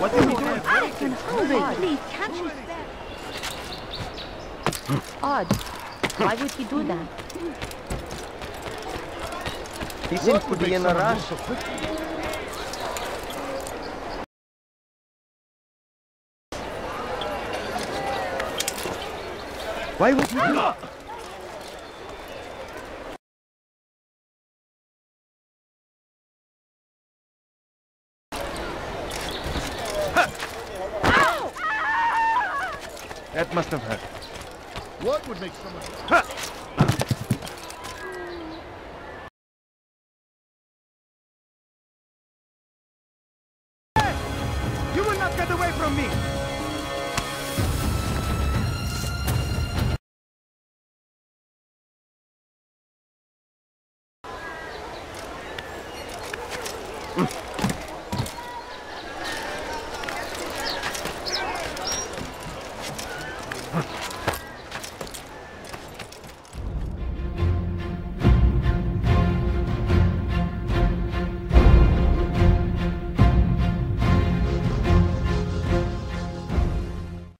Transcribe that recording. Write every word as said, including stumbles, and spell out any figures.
What do we do? I can hungry. Please, can't you spare? Odd. Why would he do that? He seems to be in a rush. Why would he do that? That must have hurt. What would make someone... Hey! You will not get away from me! Mm.